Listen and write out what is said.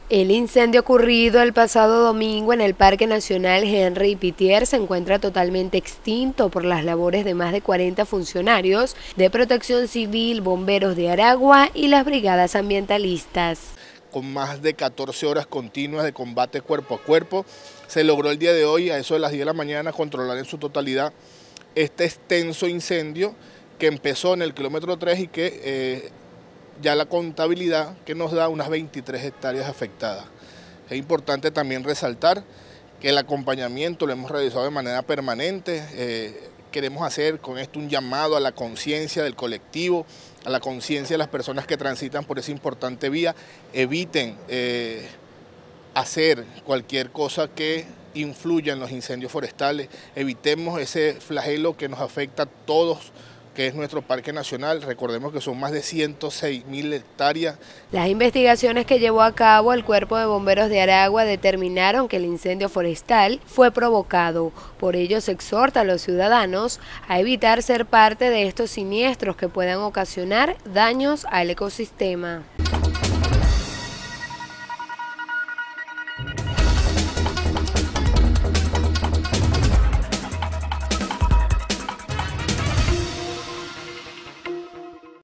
El incendio ocurrido el pasado domingo en el Parque Nacional Henry Pittier se encuentra totalmente extinto por las labores de más de 40 funcionarios de Protección Civil, bomberos de Aragua y las brigadas ambientalistas. Con más de 14 horas continuas de combate cuerpo a cuerpo, se logró el día de hoy, a eso de las 10 de la mañana, controlar en su totalidad este extenso incendio que empezó en el kilómetro 3 y que ya la contabilidad que nos da unas 23 hectáreas afectadas. Es importante también resaltar que el acompañamiento lo hemos realizado de manera permanente. Queremos hacer con esto un llamado a la conciencia del colectivo, a la conciencia de las personas que transitan por esa importante vía. Eviten hacer cualquier cosa que influya en los incendios forestales. Evitemos ese flagelo que nos afecta a todos, que es nuestro Parque Nacional. Recordemos que son más de 106.000 hectáreas. Las investigaciones que llevó a cabo el Cuerpo de Bomberos de Aragua determinaron que el incendio forestal fue provocado. Por ello se exhorta a los ciudadanos a evitar ser parte de estos siniestros que puedan ocasionar daños al ecosistema.